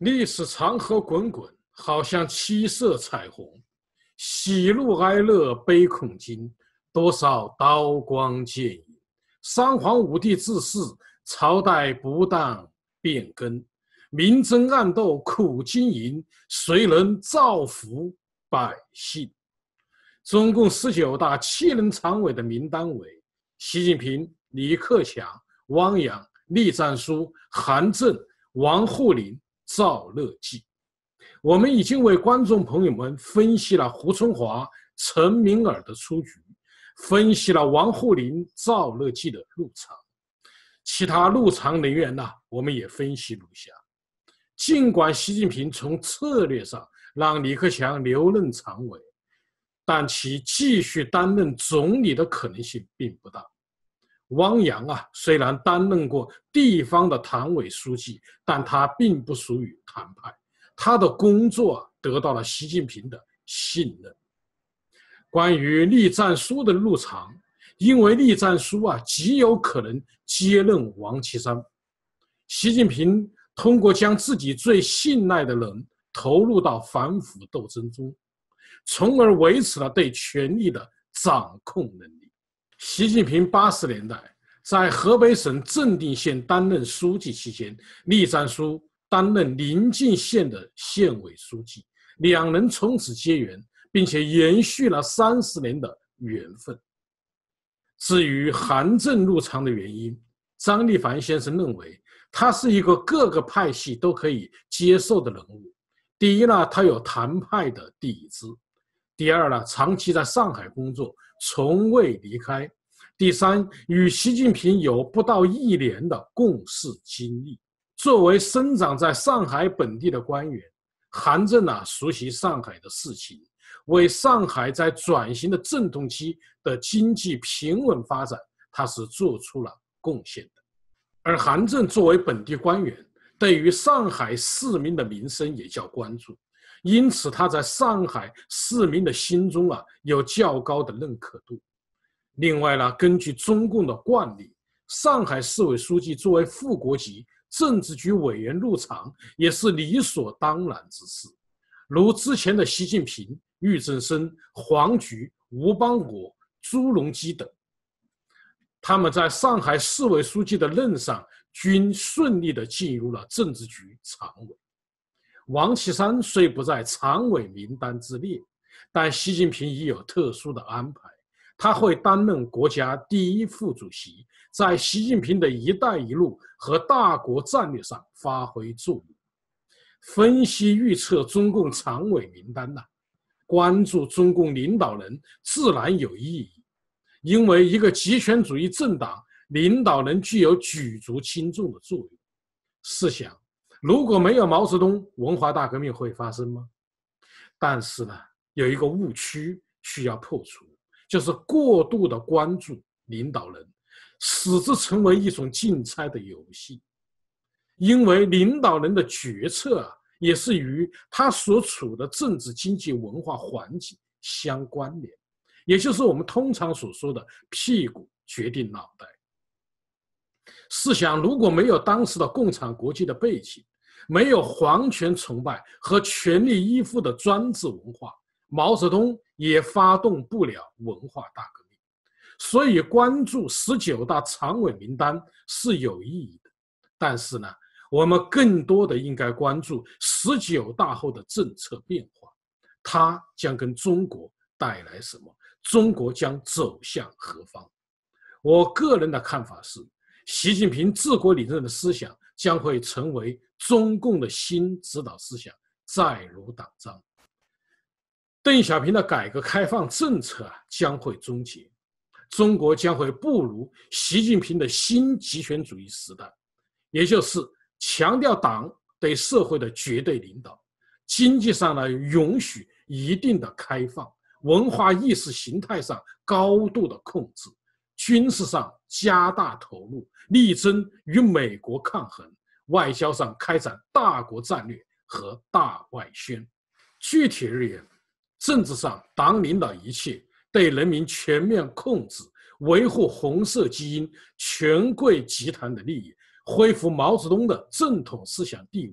历史长河滚滚，好像七色彩虹，喜怒哀乐悲恐惊，多少刀光剑影。三皇五帝治世，朝代不当变更，明争暗斗苦经营，谁能造福百姓？中共19大7人常委的名单为习近平、李克强、汪洋、栗战书、韩正、王沪宁、赵乐际。我们已经为观众朋友们分析了胡春华、陈敏尔的出局，分析了王沪宁、赵乐际的入场，其他入场人员呢，我们也分析如下。尽管习近平从策略上让李克强留任常委，但其继续担任总理的可能性并不大。汪洋虽然担任过地方的党委书记，但他并不属于党派，他的工作得到了习近平的信任。关于栗战书的入场，因为栗战书极有可能接任王岐山，习近平通过将自己最信赖的人投入到反腐斗争中，从而维持了对权力的掌控能力。习近平80年代在河北省正定县担任书记期间，栗战书担任临近县的县委书记，两人从此结缘，并且延续了30年的缘分。至于韩正入场的原因，张立凡先生认为他是一个各个派系都可以接受的人物。第一呢，他有谭派的底子；第二呢，长期在上海工作，从未离开；第三，与习近平有不到1年的共事经历。作为生长在上海本地的官员，韩正熟悉上海的事情，为上海在转型的阵痛期的经济平稳发展，他是做出了贡献的。而韩正作为本地官员，对于上海市民的民生也较关注，因此他在上海市民的心中有较高的认可度。另外呢，根据中共的惯例，上海市委书记作为副国级政治局委员入场也是理所当然之事。如之前的习近平、俞正声、黄菊、吴邦国、朱镕基等，他们在上海市委书记的任上均顺利地进入了政治局常委。王岐山虽不在常委名单之列，但习近平已有特殊的安排，他会担任国家第1副主席，在习近平的一带一路和大国战略上发挥作用。分析预测中共常委名单关注中共领导人自然有意义，因为一个极权主义政党领导人具有举足轻重的作用。试想，如果没有毛泽东，文化大革命会发生吗？但是呢，有一个误区需要破除，就是过度的关注领导人，使之成为一种竞猜的游戏。因为领导人的决策也是与他所处的政治、经济、文化环境相关联，也就是我们通常所说的屁股决定脑袋。试想，如果没有当时的共产国际的背景，没有皇权崇拜和权力依附的专制文化，毛泽东也发动不了文化大革命。所以关注19大常委名单是有意义的，但是呢，我们更多的应该关注19大后的政策变化，它将跟中国带来什么？中国将走向何方？我个人的看法是，习近平治国理政的思想将会成为中共的新指导思想，载入党章。邓小平的改革开放政策将会终结，中国将会步入习近平的新极权主义时代，也就是强调党对社会的绝对领导，经济上呢允许一定的开放，文化意识形态上高度的控制，军事上加大投入，力争与美国抗衡，外交上开展大国战略和大外宣。具体而言，政治上党领导一切，对人民全面控制，维护红色基因权贵集团的利益，恢复毛泽东的正统思想地位，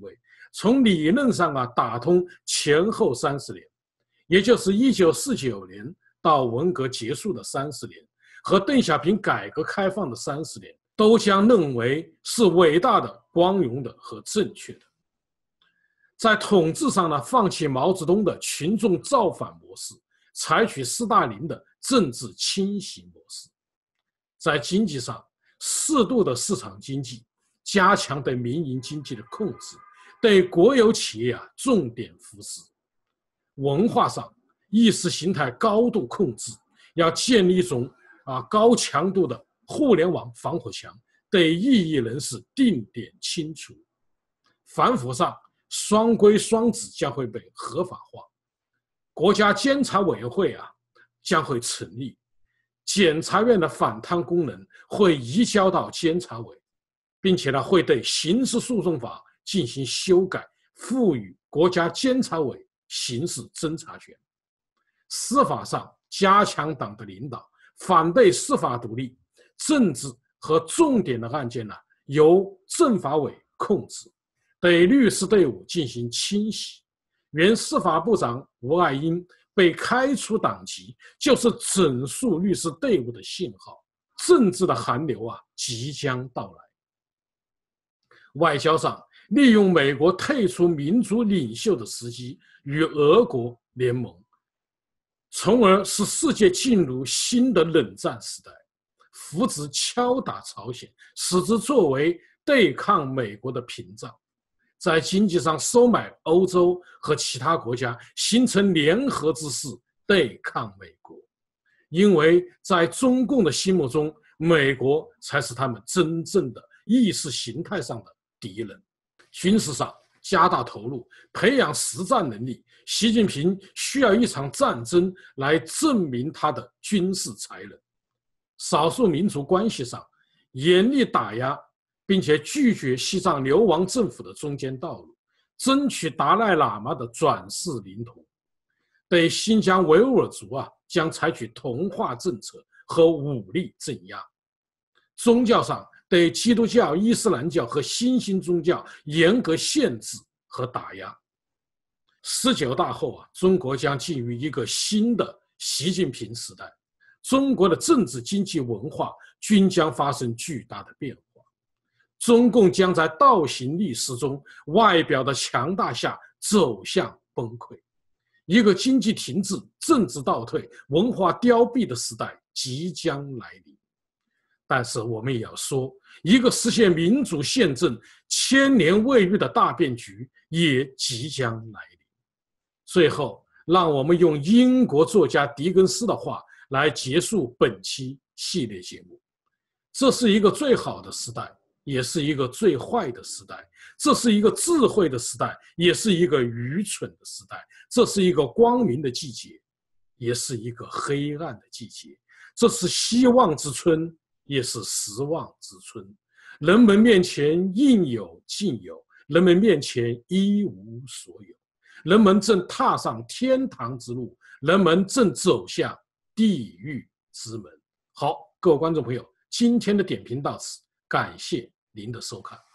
从理论上打通前后30年，也就是1949年到文革结束的30年，和邓小平改革开放的30年，都将认为是伟大的、光荣的和正确的。在统治上放弃毛泽东的群众造反模式，采取斯大林的政治清洗模式。在经济上，适度的市场经济，加强对民营经济的控制，对国有企业重点扶持。文化上，意识形态高度控制，要建立一种高强度的互联网防火墙，对异议人士定点清除。反腐上，双规双指将会被合法化，国家监察委员会将会成立，检察院的反贪功能会移交到监察委，并且会对刑事诉讼法进行修改，赋予国家监察委刑事侦查权。司法上，加强党的领导，反对司法独立，政治和重点的案件由政法委控制，对律师队伍进行清洗。原司法部长吴爱英被开除党籍，就是整肃律师队伍的信号。政治的寒流即将到来。外交上，利用美国退出民主领袖的时机，与俄国联盟，从而使世界进入新的冷战时代，扶植敲打朝鲜，使之作为对抗美国的屏障。在经济上收买欧洲和其他国家，形成联合之势对抗美国。因为在中共的心目中，美国才是他们真正的意识形态上的敌人。军事上加大投入，培养实战能力。习近平需要一场战争来证明他的军事才能。少数民族关系上，严厉打压并且拒绝西藏流亡政府的中间道路，争取达赖喇嘛的转世灵童。对新疆维吾尔族将采取同化政策和武力镇压。宗教上，对基督教、伊斯兰教和新兴宗教严格限制和打压。19大后中国将进入一个新的习近平时代，中国的政治、经济、文化均将发生巨大的变化。中共将在倒行逆施中，外表的强大下走向崩溃。一个经济停滞、政治倒退、文化凋敝的时代即将来临。但是我们也要说，一个实现民主宪政、千年未遇的大变局也即将来临。最后，让我们用英国作家狄更斯的话来结束本期系列节目：这是一个最好的时代，也是一个最坏的时代；这是一个智慧的时代，也是一个愚蠢的时代；这是一个光明的季节，也是一个黑暗的季节；这是希望之春，也是失望之春。人们面前应有尽有，人们面前一无所有。人们正踏上天堂之路，人们正走向地狱之门。好，各位观众朋友，今天的点评到此，感谢您的收看。